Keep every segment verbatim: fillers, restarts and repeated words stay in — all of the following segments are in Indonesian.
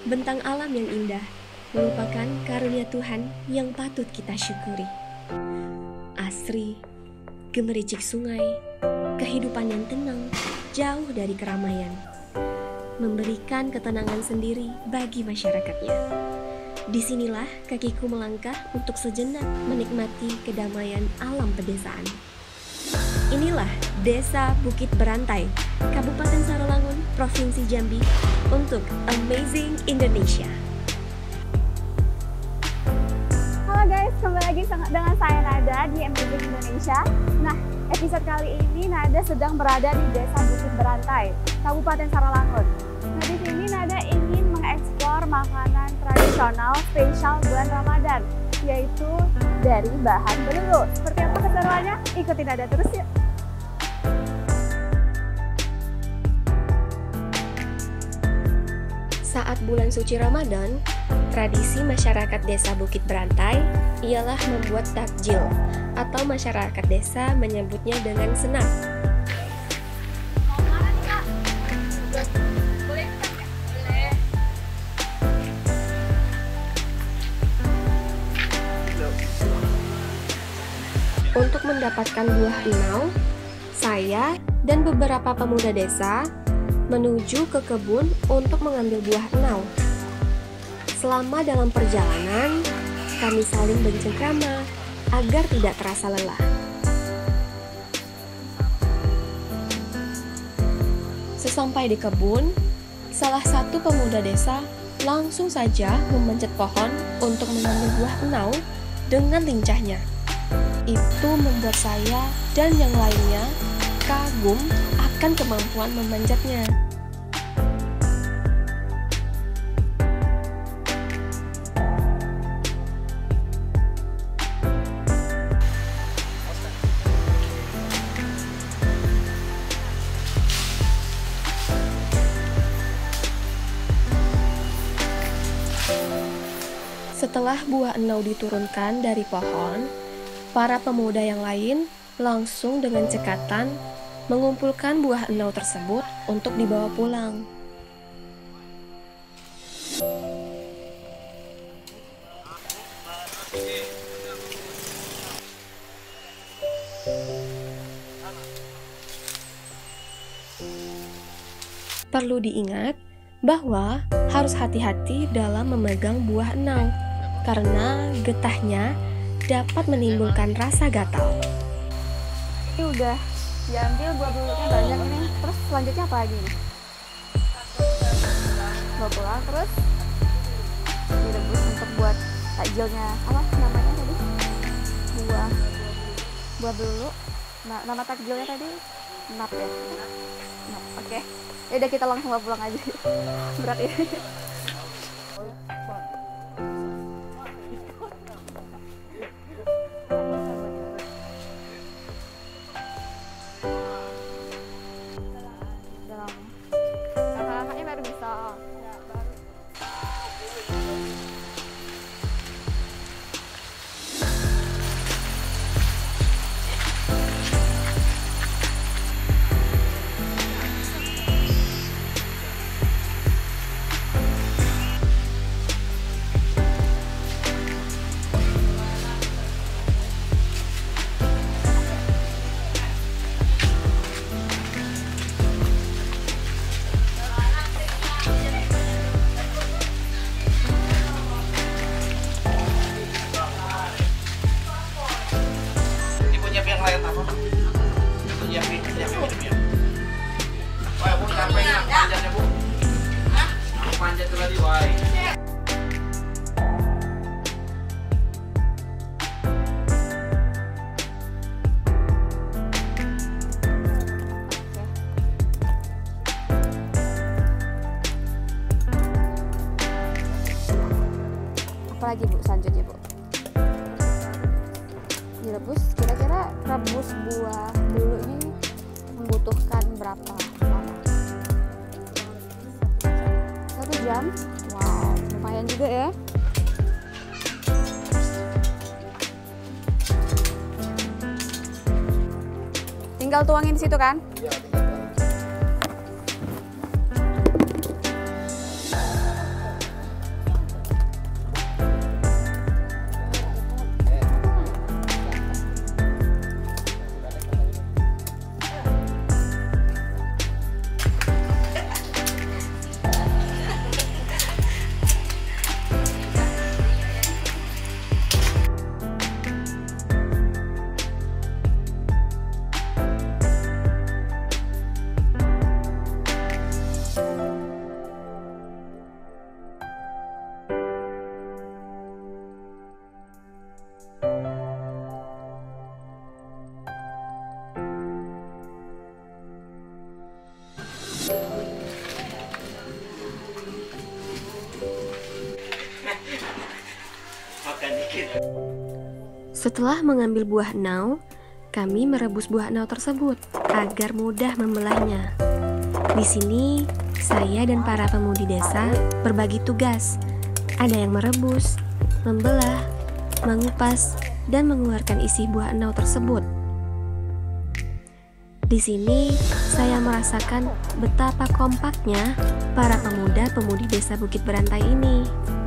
bentang alam yang indah merupakan karunia Tuhan yang patut kita syukuri. Asri, gemericik sungai, kehidupan yang tenang, jauh dari keramaian, memberikan ketenangan sendiri bagi masyarakatnya. Disinilah kakiku melangkah untuk sejenak menikmati kedamaian alam pedesaan. Inilah Desa Bukit Berantai, Kabupaten Saralangun, Provinsi Jambi, untuk Amazing Indonesia. Halo guys, kembali lagi dengan saya Nada di Amazing Indonesia. Nah, episode kali ini Nada sedang berada di Desa Bukit Berantai, Kabupaten Saralangun. Nah, di sini Nada ingin mengeksplor makanan tradisional spesial bulan Ramadan, yaitu dari bahan belulu. Seperti apa keseruannya? Ikutin Nada terus yuk! Saat bulan suci Ramadan, tradisi masyarakat Desa Bukit Berantai ialah membuat takjil, atau masyarakat desa menyebutnya dengan senap. Untuk mendapatkan buah enau, saya dan beberapa pemuda desa menuju ke kebun untuk mengambil buah enau. Selama dalam perjalanan, kami saling bercengkrama agar tidak terasa lelah. Sesampai di kebun, salah satu pemuda desa langsung saja memanjat pohon untuk mengambil buah enau dengan lincahnya. Itu membuat saya dan yang lainnya kagum akan kemampuan memanjatnya. Setelah buah enau diturunkan dari pohon, para pemuda yang lain langsung dengan cekatan mengumpulkan buah enau tersebut untuk dibawa pulang. Perlu diingat bahwa harus hati-hati dalam memegang buah enau, karena getahnya dapat menimbulkan rasa gatal. Ini udah diambil buah beluluknya banyak ini. Terus selanjutnya apa lagi nih? Bawa pulang, terus direbus untuk buat takjilnya. Apa namanya tadi? Buah buah beluluk. Nah, nama takjilnya tadi nap ya. Nap. Oke. Okay. Ya udah, kita langsung bawa pulang aja. Berat ya. Kakak-kakaknya baru bisa. Apalagi Bu selanjutnya Bu? Direbus, kira-kira rebus buah dulu ini membutuhkan berapa lama? Satu jam? Wow, lumayan juga ya. Tinggal tuangin di situ kan? Iya, tinggal tuangin. Setelah mengambil buah enau, kami merebus buah enau tersebut agar mudah membelahnya. Di sini, saya dan para pemudi desa berbagi tugas. Ada yang merebus, membelah, mengupas, dan mengeluarkan isi buah enau tersebut. Di sini, saya merasakan betapa kompaknya para pemuda-pemudi desa Bukit Berantai ini.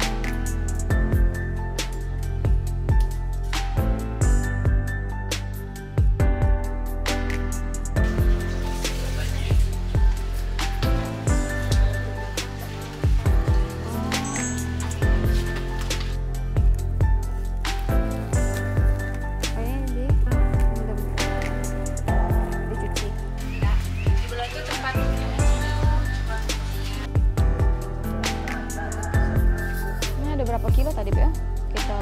Berapa kilo tadi, Bu? Ya? Kita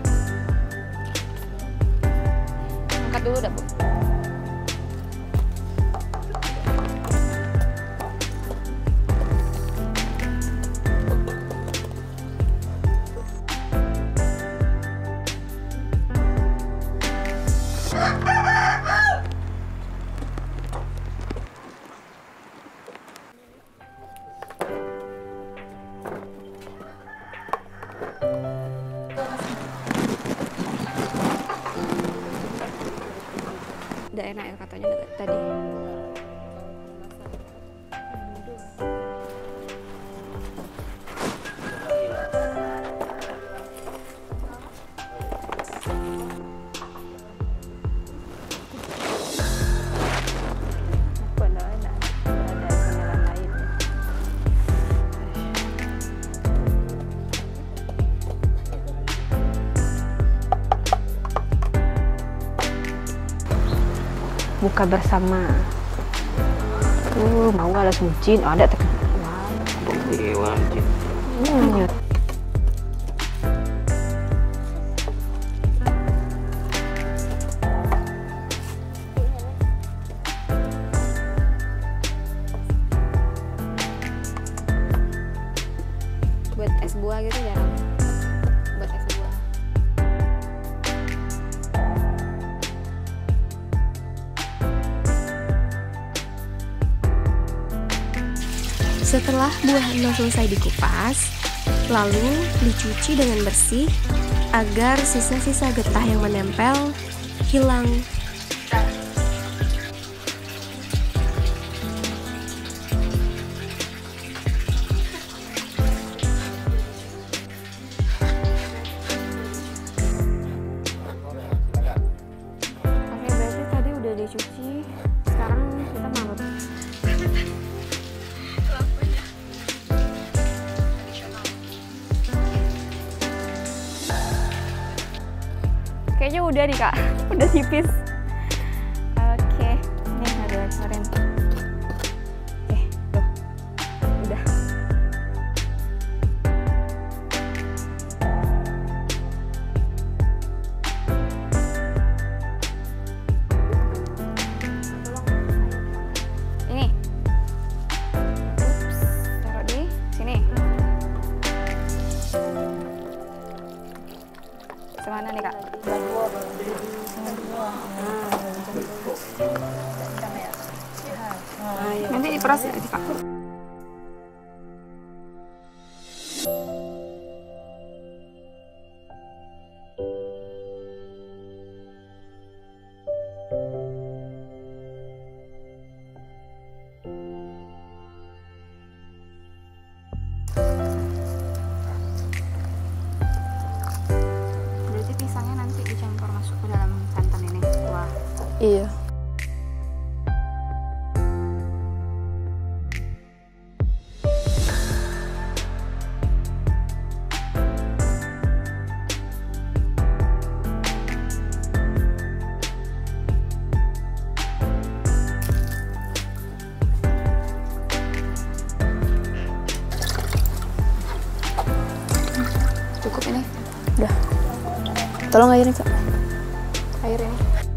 angkat dulu dah, Bu. Udah enak ya katanya tadi. Buka bersama. Uh, mau ada semujin, ada tekan. Wow. Hmm. Buat es buah gitu jarang. Buat es buah. Setelah buah enau selesai dikupas, lalu dicuci dengan bersih agar sisa-sisa getah yang menempel hilang. Oke, berarti tadi udah dicuci. Sekarang kita marut. Kayaknya udah nih, Kak. Udah tipis. Oke, ini ada oren. Oke, tuh. Udah. Ini. Ups, taruh di sini. Semana nih, Kak? Nanti diperas ya, Kak. Berarti pisangnya nanti dicampur masuk ke dalam santan ini, kuah. Iya. Cukup ini. Udah. Tolong airin, Kak. Air ini.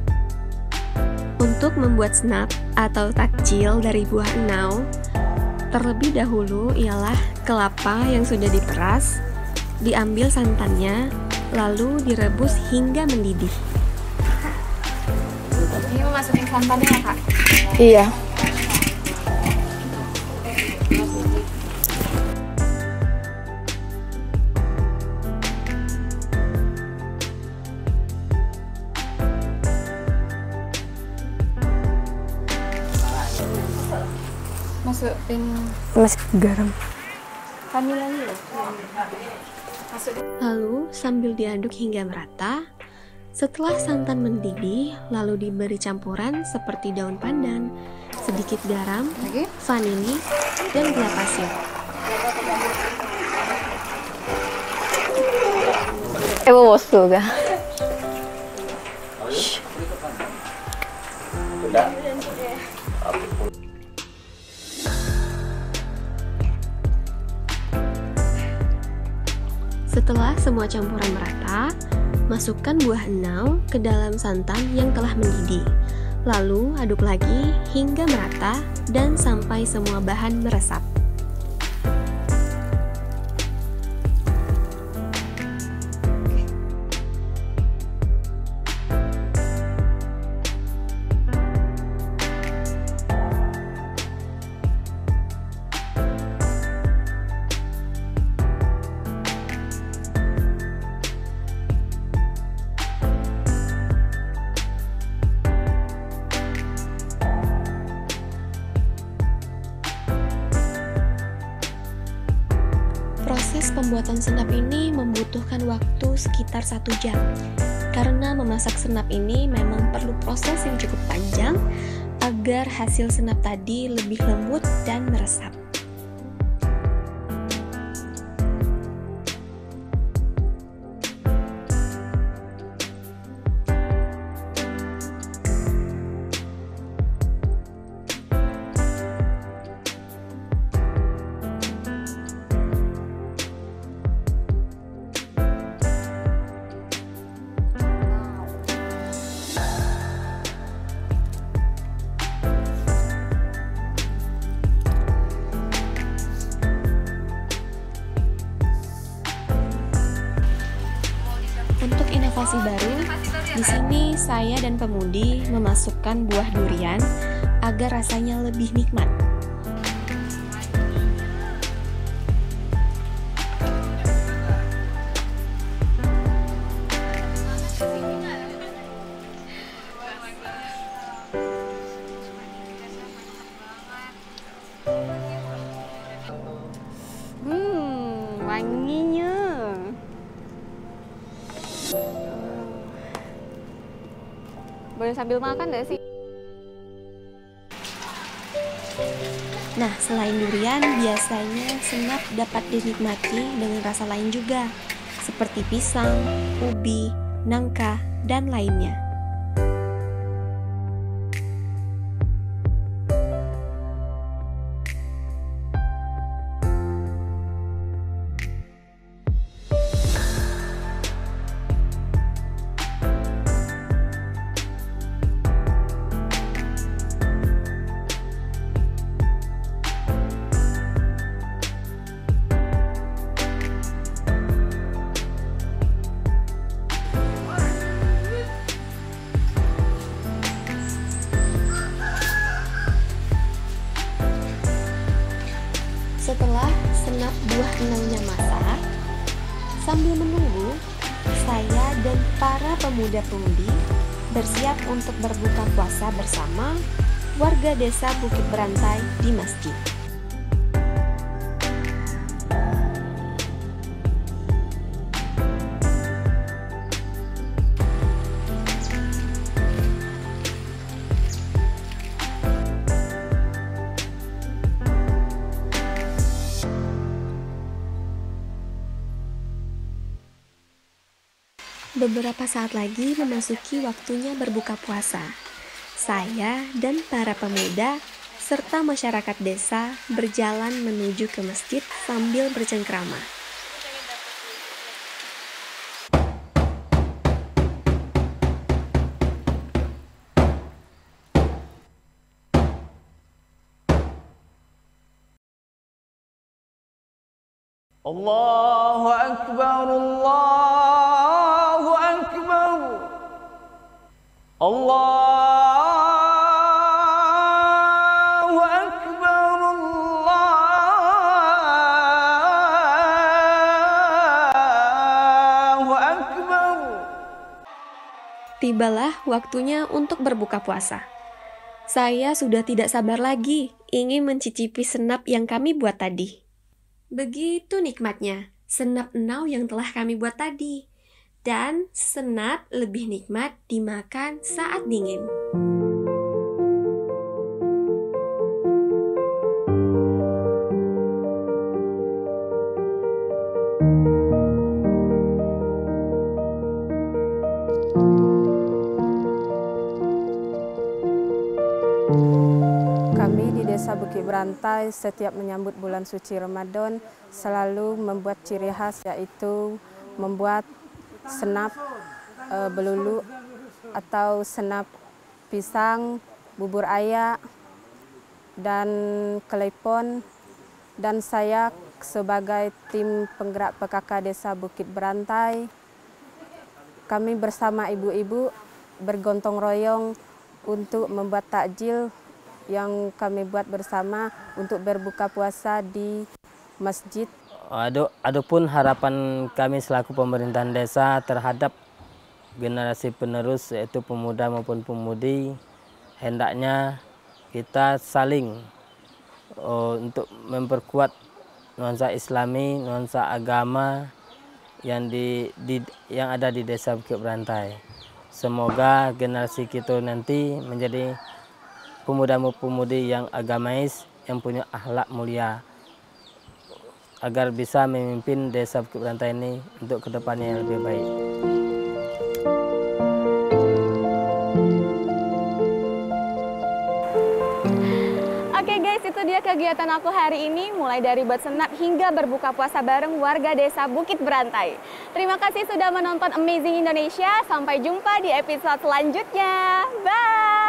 Untuk membuat snap atau takjil dari buah enau, terlebih dahulu ialah kelapa yang sudah diperas, diambil santannya, lalu direbus hingga mendidih. Ini mau masukin santannya ya, Kak? Iya. Masukin Masuk garam. vanilanya loh. Lalu sambil diaduk hingga merata. Setelah santan mendidih, lalu diberi campuran seperti daun pandan, sedikit garam, Lagi? vanili, dan gula pasir. Eh, bosku ga? Setelah semua campuran merata, masukkan buah enau ke dalam santan yang telah mendidih. Lalu aduk lagi hingga merata dan sampai semua bahan meresap. Proses pembuatan senap ini membutuhkan waktu sekitar satu jam. Karena memasak senap ini memang perlu proses yang cukup panjang agar hasil senap tadi lebih lembut dan meresap. Untuk inovasi baru, di sini saya dan Pemudi memasukkan buah durian agar rasanya lebih nikmat. Hmm, wanginya. Boleh sambil makan gak sih? Nah, selain durian, biasanya senap dapat dinikmati dengan rasa lain juga, seperti pisang, ubi, nangka, dan lainnya. Setelah senap buah enaunya masak, sambil menunggu, saya dan para pemuda-pemudi bersiap untuk berbuka puasa bersama warga desa Bukit Berantai di masjid. Beberapa saat lagi memasuki waktunya berbuka puasa. Saya dan para pemuda serta masyarakat desa berjalan menuju ke masjid sambil bercengkrama. Allahu Akbar, Allah Allahu Akbar, Allahu Akbar. Tibalah waktunya untuk berbuka puasa. Saya sudah tidak sabar lagi ingin mencicipi senap yang kami buat tadi. Begitu nikmatnya senap enau yang telah kami buat tadi. Dan senap lebih nikmat dimakan saat dingin. Kami di Desa Bukit Berantai setiap menyambut bulan suci Ramadan selalu membuat ciri khas, yaitu membuat senap e, belulu atau senap pisang, bubur ayak, dan kelepon. Dan saya sebagai tim penggerak P K K Desa Bukit Berantai, kami bersama ibu-ibu bergontong royong untuk membuat takjil yang kami buat bersama untuk berbuka puasa di masjid. Adu, adapun harapan kami selaku pemerintahan desa terhadap generasi penerus, yaitu pemuda maupun pemudi, hendaknya kita saling uh, untuk memperkuat nuansa Islami, nuansa agama yang di, di yang ada di Desa Bukit Berantai. Semoga generasi kita nanti menjadi pemuda-pemudi yang agamais, yang punya akhlak mulia, agar bisa memimpin Desa Bukit Berantai ini untuk kedepannya yang lebih baik. Oke guys, itu dia kegiatan aku hari ini, mulai dari buat senap hingga berbuka puasa bareng warga Desa Bukit Berantai. Terima kasih sudah menonton Amazing Indonesia, sampai jumpa di episode selanjutnya. Bye!